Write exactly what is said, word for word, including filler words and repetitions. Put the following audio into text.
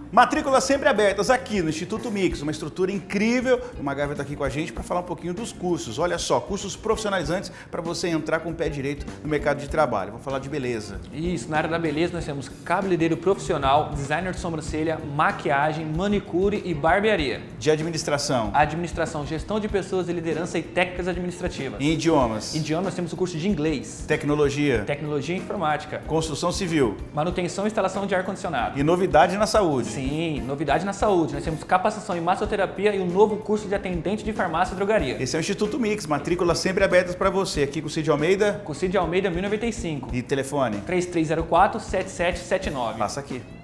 Matrículas sempre abertas aqui no Instituto Mix, uma estrutura incrível. O Magávio está aqui com a gente para falar um pouquinho dos cursos. Olha só, cursos profissionalizantes para você entrar com o pé direito no mercado de trabalho. Vamos falar de beleza. Isso, na área da beleza nós temos cabeleireiro profissional, designer de sobrancelha, maquiagem, manicure e barbearia. De administração. Administração, gestão de pessoas e liderança e técnicas administrativas. E idiomas. Idiomas nós temos o curso de inglês. Tecnologia. Tecnologia e informática. Construção civil. Manutenção e instalação de ar-condicionado. E novidade na saúde. Sim, novidade na saúde. Nós temos capacitação em massoterapia e um novo curso de atendente de farmácia e drogaria. Esse é o Instituto Mix, matrículas sempre abertas para você. Aqui com o Cid Almeida. Com o Cid Almeida, mil e noventa e cinco. E telefone? três três zero quatro, sete sete sete nove. Passa aqui.